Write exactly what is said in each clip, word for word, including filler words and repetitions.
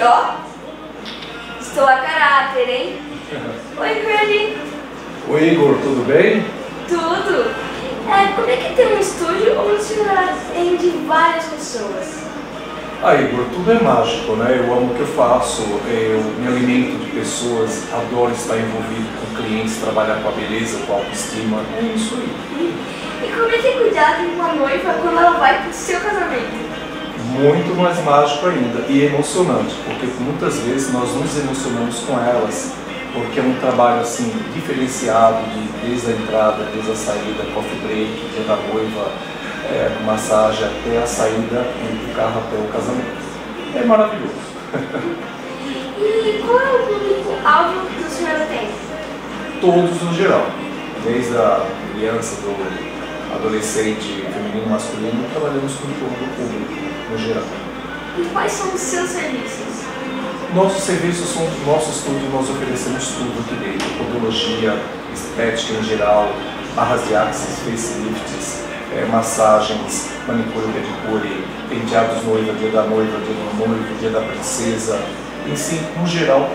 ó, estou a caráter, hein? Oi, Curly. Oi, Igor, tudo bem? Tudo. É, como é que tem um estúdio onde se atende várias pessoas? Ah, Igor, tudo é mágico, né? Eu amo o que eu faço, eu me alimento de pessoas, adoro estar envolvido com clientes, trabalhar com a beleza, com a autoestima, é isso aí. E como é que é cuidar de uma noiva quando ela vai para o seu casamento? Muito mais mágico ainda e emocionante, porque muitas vezes nós nos emocionamos com elas, porque é um trabalho assim diferenciado, de, desde a entrada, desde a saída, coffee break, dia da noiva, é, massagem até a saída do carro até o casamento. É maravilhoso. E qual é o público-alvo que o senhor tem? Todos no geral, desde a criança, do adolescente, feminino, masculino, trabalhamos com todo o público no geral. E quais são os seus serviços? Nossos serviços são do nosso estúdio, nós oferecemos tudo aqui dentro, podologia, estética em geral, barras de axis, facelifts, é, massagens, manicure, pedicure, penteados noiva, dia da noiva, dia do noivo, dia da princesa, em si, no geral.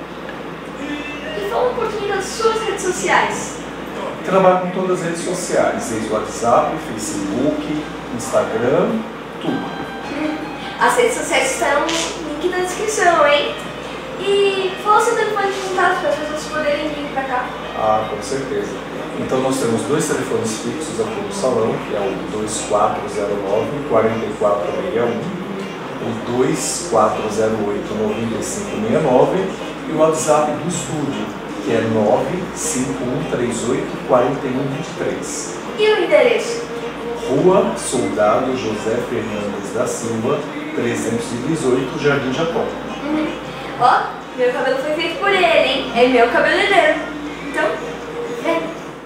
E fala um pouquinho das suas redes sociais. Trabalho com todas as redes sociais, desde o WhatsApp, Facebook, Instagram, tudo. As redes sociais estão no link na descrição, hein? E fala seu telefone de contato para as pessoas poderem vir para cá. Ah, com certeza. Então nós temos dois telefones fixos aqui no salão, que é o dois quatro zero nove, quatro quatro seis um, o dois quatro zero oito, nove cinco seis nove e o WhatsApp do estúdio, que é nove cinco um três oito, quatro um dois três. E o endereço? Rua Soldado José Fernandes da Silva, trezentos e dezoito, Jardim Japão. Uhum. Ó, meu cabelo foi feito por ele, hein? É meu cabeleireiro. Então, vem.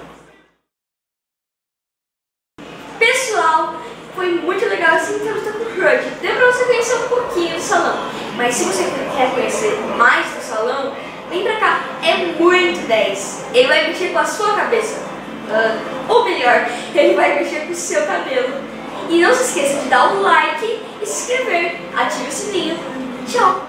Pessoal, foi muito legal essa entrevista com o Kurt. Deu pra você conhecer um pouquinho do salão. Mas se você quer conhecer mais do salão, vem pra cá. É muito dez. Ele vai mexer com a sua cabeça. Uh, ou melhor, ele vai mexer com o seu cabelo. E não se esqueça de dar um like e se inscrever. Ative o sininho. Tchau!